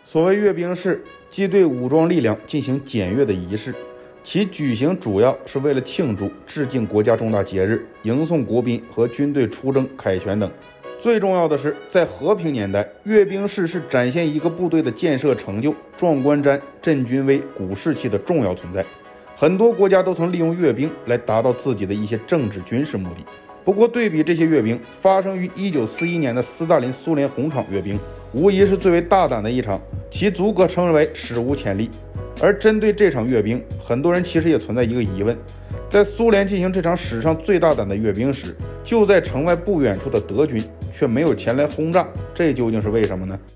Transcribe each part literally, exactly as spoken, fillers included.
所谓阅兵式，即对武装力量进行检阅的仪式，其举行主要是为了庆祝、致敬国家重大节日、迎送国宾和军队出征、凯旋等。最重要的是，在和平年代，阅兵式是展现一个部队的建设成就、壮观瞻、振军威、鼓士气的重要存在。很多国家都曾利用阅兵来达到自己的一些政治军事目的。不过，对比这些阅兵，发生于一九四一年的斯大林苏联红场阅兵，无疑是最为大胆的一场，其足可称为史无前例。而针对这场阅兵，很多人其实也存在一个疑问：在苏联进行这场史上最大胆的阅兵时，就在城外不远处的德军却没有前来轰炸，这究竟是为什么呢？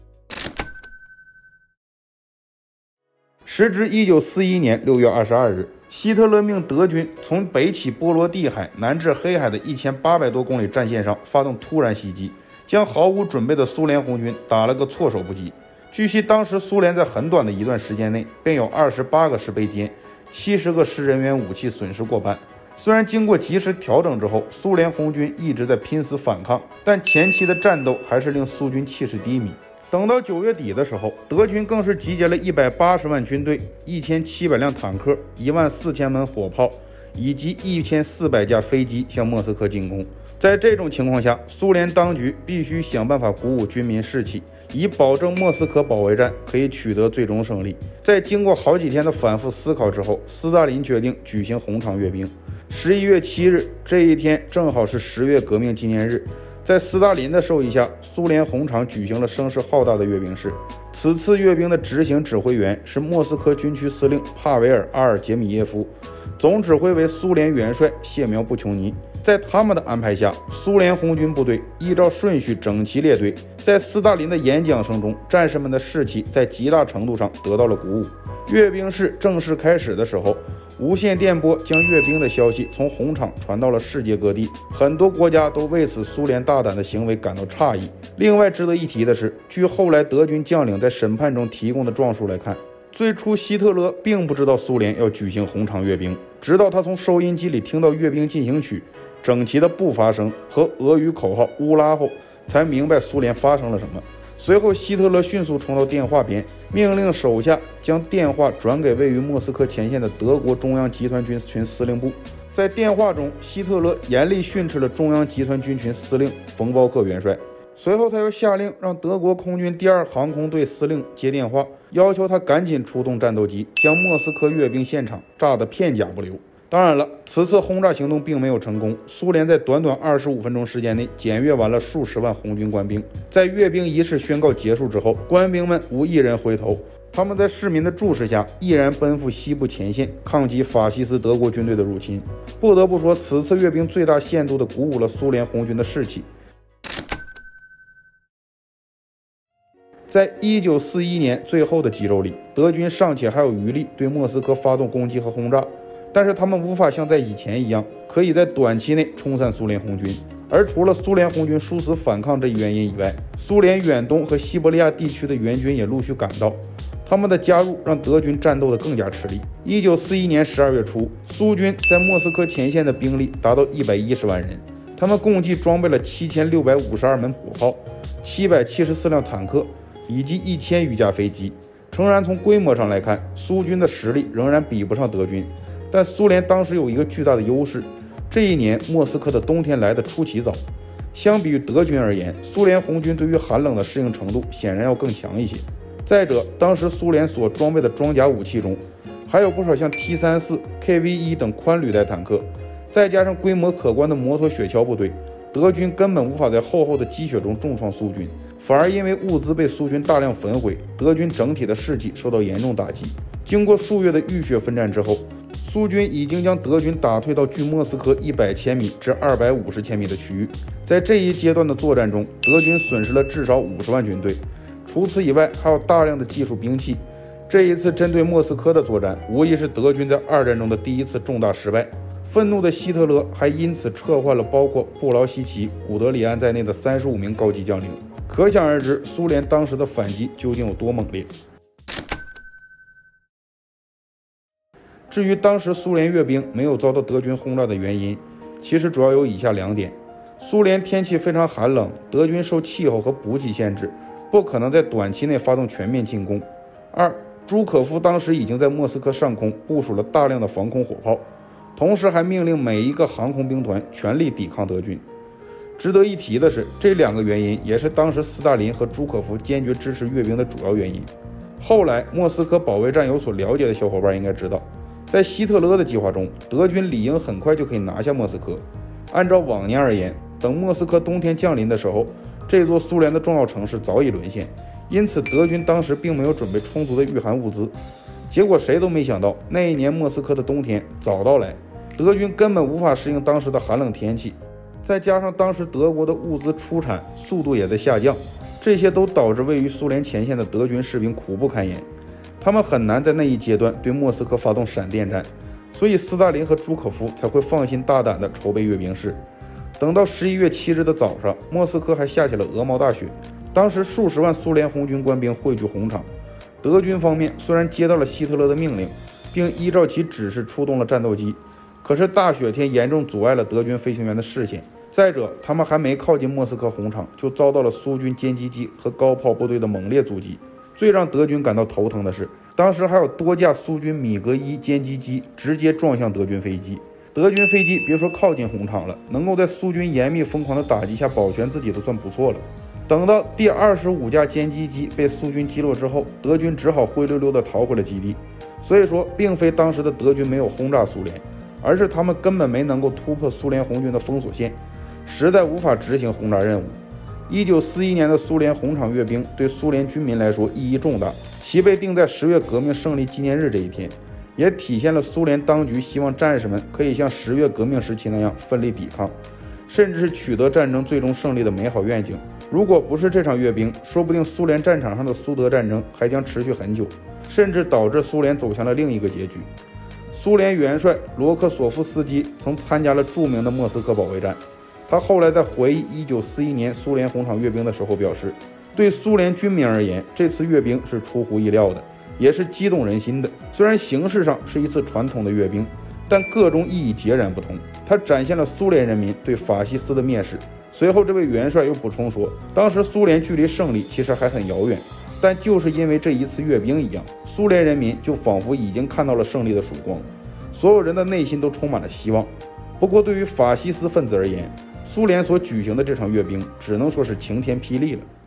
时值一九四一年六月二十二日，希特勒命德军从北起波罗的海，南至黑海的一千八百多公里战线上发动突然袭击，将毫无准备的苏联红军打了个措手不及。据悉，当时苏联在很短的一段时间内便有二十八个师被歼，七十个师人员武器损失过半。虽然经过及时调整之后，苏联红军一直在拼死反抗，但前期的战斗还是令苏军气势低迷。等到九月底的时候，德军更是集结了一百八十万军队、一千七百辆坦克、一万四千门火炮以及一千四百架飞机向莫斯科进攻。在这种情况下，苏联当局必须想办法鼓舞军民士气，以保证莫斯科保卫战可以取得最终胜利。在经过好几天的反复思考之后，斯大林决定举行红场阅兵。十一月七日，这一天正好是十月革命纪念日。在斯大林的授意下，苏联红场举行了声势浩大的阅兵式。此次阅兵的执行指挥员是莫斯科军区司令帕维尔·阿尔杰米耶夫，总指挥为苏联元帅谢苗布琼尼。在他们的安排下，苏联红军部队依照顺序整齐列队。在斯大林的演讲声中，战士们的士气在极大程度上得到了鼓舞。阅兵式正式开始的时候，无线电波将阅兵的消息从红场传到了世界各地，很多国家都为此苏联大胆的行为感到诧异。另外值得一提的是，据后来德军将领在审判中提供的状述来看，最初希特勒并不知道苏联要举行红场阅兵，直到他从收音机里听到阅兵进行曲、整齐的步伐声和俄语口号乌拉后，才明白苏联发生了什么。随后，希特勒迅速冲到电话边，命令手下将电话转给位于莫斯科前线的德国中央集团军群司令部。在电话中，希特勒严厉训斥了中央集团军群司令冯包克元帅。随后，他又下令让德国空军第二航空队司令接电话，要求他赶紧出动战斗机，将莫斯科阅兵现场炸得片甲不留。当然了，此次轰炸行动并没有成功，苏联在短短二十五分钟时间内检阅完了数十万红军官兵。在阅兵仪式宣告结束之后，官兵们无一人回头，他们在市民的注视下毅然奔赴西部前线，抗击法西斯德国军队的入侵。不得不说，此次阅兵最大限度地鼓舞了苏联红军的士气。在一九四一年最后的几周里，德军尚且还有余力对莫斯科发动攻击和轰炸，但是他们无法像在以前一样，可以在短期内冲散苏联红军。而除了苏联红军殊死反抗这一原因以外，苏联远东和西伯利亚地区的援军也陆续赶到，他们的加入让德军战斗得更加吃力。一九四一年十二月初，苏军在莫斯科前线的兵力达到一百一十万人，他们共计装备了七千六百五十二门火炮、七百七十四辆坦克以及一千余架飞机。诚然，从规模上来看，苏军的实力仍然比不上德军，但苏联当时有一个巨大的优势，这一年莫斯科的冬天来得出奇早。相比于德军而言，苏联红军对于寒冷的适应程度显然要更强一些。再者，当时苏联所装备的装甲武器中，还有不少像 T 三十四、K V 一 等宽履带坦克，再加上规模可观的摩托雪橇部队，德军根本无法在厚厚的积雪中重创苏军，反而因为物资被苏军大量焚毁，德军整体的士气受到严重打击。经过数月的浴血奋战之后，苏军已经将德军打退到距莫斯科一百千米至二百五十千米的区域。在这一阶段的作战中，德军损失了至少五十万军队，除此以外还有大量的技术兵器。这一次针对莫斯科的作战，无疑是德军在二战中的第一次重大失败。愤怒的希特勒还因此撤换了包括布劳希奇、古德里安在内的三十五名高级将领。可想而知，苏联当时的反击究竟有多猛烈。至于当时苏联阅兵没有遭到德军轰炸的原因，其实主要有以下两点：苏联天气非常寒冷，德军受气候和补给限制， 不可能在短期内发动全面进攻。二，朱可夫当时已经在莫斯科上空部署了大量的防空火炮，同时还命令每一个航空兵团全力抵抗德军。值得一提的是，这两个原因也是当时斯大林和朱可夫坚决支持阅兵的主要原因。后来莫斯科保卫战有所了解的小伙伴应该知道，在希特勒的计划中，德军理应很快就可以拿下莫斯科。按照往年而言，等莫斯科冬天降临的时候，这座苏联的重要城市早已沦陷，因此德军当时并没有准备充足的御寒物资。结果谁都没想到，那一年莫斯科的冬天早到来，德军根本无法适应当时的寒冷天气，再加上当时德国的物资出产速度也在下降，这些都导致位于苏联前线的德军士兵苦不堪言，他们很难在那一阶段对莫斯科发动闪电战，所以斯大林和朱可夫才会放心大胆地筹备阅兵式。等到十一月七日的早上，莫斯科还下起了鹅毛大雪，当时数十万苏联红军官兵汇聚红场。德军方面虽然接到了希特勒的命令，并依照其指示出动了战斗机，可是大雪天严重阻碍了德军飞行员的视线。再者，他们还没靠近莫斯科红场，就遭到了苏军歼击机和高炮部队的猛烈阻击。最让德军感到头疼的是，当时还有多架苏军米格一歼击机直接撞向德军飞机。德军飞机别说靠近红场了，能够在苏军严密疯狂的打击下保全自己都算不错了。等到第二十五架歼击机被苏军击落之后，德军只好灰溜溜地逃回了基地。所以说，并非当时的德军没有轰炸苏联，而是他们根本没能够突破苏联红军的封锁线，实在无法执行轰炸任务。一九四一年的苏联红场阅兵对苏联军民来说意义重大，其被定在十月革命胜利纪念日这一天，也体现了苏联当局希望战士们可以像十月革命时期那样奋力抵抗，甚至是取得战争最终胜利的美好愿景。如果不是这场阅兵，说不定苏联战场上的苏德战争还将持续很久，甚至导致苏联走向了另一个结局。苏联元帅罗克索夫斯基曾参加了著名的莫斯科保卫战，他后来在回忆一九四一年苏联红场阅兵的时候表示，对苏联军民而言，这次阅兵是出乎意料的，也是激动人心的。虽然形式上是一次传统的阅兵，但个中意义截然不同，它展现了苏联人民对法西斯的蔑视。随后这位元帅又补充说，当时苏联距离胜利其实还很遥远，但就是因为这一次阅兵一样，苏联人民就仿佛已经看到了胜利的曙光，所有人的内心都充满了希望。不过对于法西斯分子而言，苏联所举行的这场阅兵只能说是晴天霹雳了。